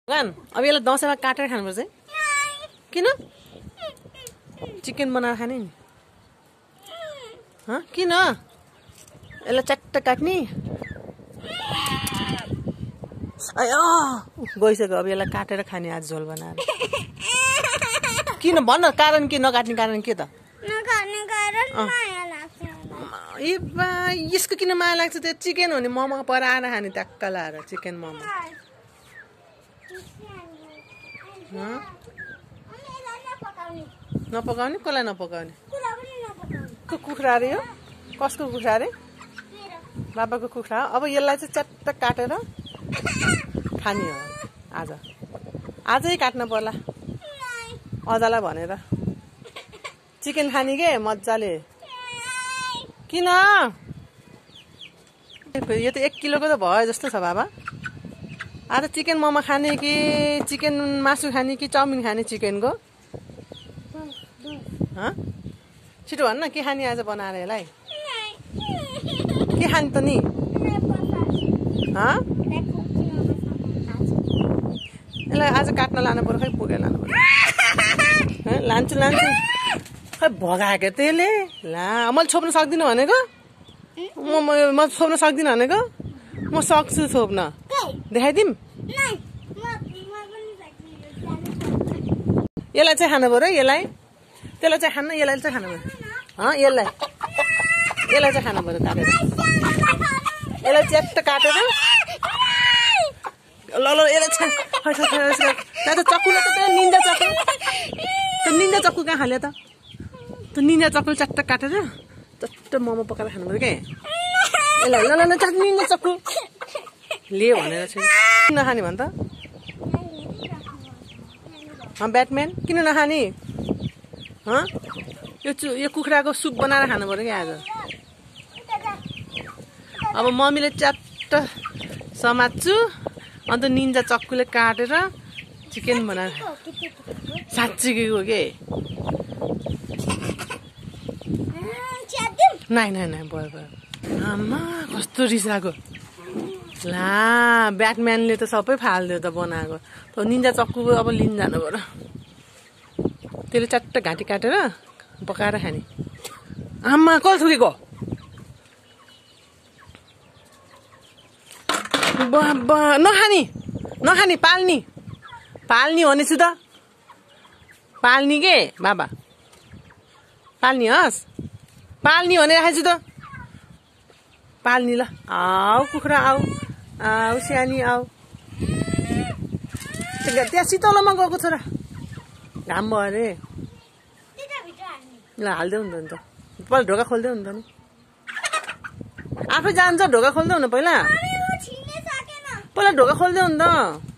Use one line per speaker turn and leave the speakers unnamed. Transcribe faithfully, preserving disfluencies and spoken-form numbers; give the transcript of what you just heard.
गान अब यसलाई दसैँमा काटेर खानुपर्छ है किन चिकन बनाएर खाने नि ह किन यसलाई चट्ट काट्ने आयो गइसक्यो अब यसलाई काटेर खाने आज झोल बनाएर किन भन्न कारण के नकाट्ने कारण के त
नखाने कारण माया लाग्छ
ए बा यसको किन माया लाग्छ त्यो चिकन हो नि मोमो पराएर खाने ट्याक्क लाएर चिकन मोमो नपकाउने कसलाई नपकाउने कुखुरा अरे हो कसको कुखुरा अरे बाबाको कुखुरा अब यसलाई चाहिँ चट्ट काटेर खाने हो आज आजै काट्न पर्ला अजालाई भनेर चिकन खाने के मजाले किन यो त एक किलोको त भयो जस्तो छ बाबा आज चिकन मोमो खाने कि चिकन मासु खाने कि चाउमिन खाने चिकनको छिटो भन्न के खाने आज बनाएर यसलाई के खाने त नि यसलाई आज काट्न लानु पर्यो खै पुगेर लानु पर्यो लान्छु लान्छु खै भगाएको त्यसले ला मैले छोप्न सक्दिनँ भनेको म म छोप्न सक्दिनँ भनेको म सक्छु छोप्न देखाइदिउँ यसलाई चाहिँ खानु पर्यो यसलाई त्यसलाई चाहिँ खानु यसलाई चाहिँ खानु पर्यो यसलाई यसलाई चाहिँ खानु पर्यो काटेर यसलाई च्याट्ट काटेर ल ल यसलाई चाहिँ चक्कुले त त्यो निन्जा चक्कु त्यो निन्जा चक्कु कहाँ खाल्यो त त्यो निन्जा चक्कुले च्याट्ट काटेर चट्ट मोमो पकाएर खानु पर्यो क्या यसलाई ल ल ल निन्जा चक्कु ले भनेर चाहिँ किन नखाने भन् त ब्याटम्यान किन नखाने यो चु यो कुखुराको सुप बनाएर खानु पर्यो क्या आज अब मम्मीले च्याट्ट समात्छु अन्त निन्जा चक्कुले काटेर चिकन बनाएर साँच्चीको के नाइ नाइ नाइ भयो भयो आमा कस्तो रिसाएको ला ब्याटम्यानले त सबै फालिदियो त बनाएको त निन्जा चक्कु अब लिन जानु पर्यो त्यसले चट्ट घाँटी काटेर पकाएर खाने आमा कसले थुकेको बाबा नखाने नखाने पाल्ने पाल्ने भनेछु त पाल्ने के बाबा पाल्ने हस् पाल्ने भनेर राखेछु त पाल्ने ल आऊ कुखुरा आऊ आऊ सानी आऊ त्यहाँ शीतलोमा गएको छोरा घाम भयो अरे ल हालिदेऊ नि त पहिला ढोका खोलिदेऊ नि त नि आफै जान्छ ढोका खोलिदेऊ न पहिला पहिला ढोका खोलिदेऊ नि त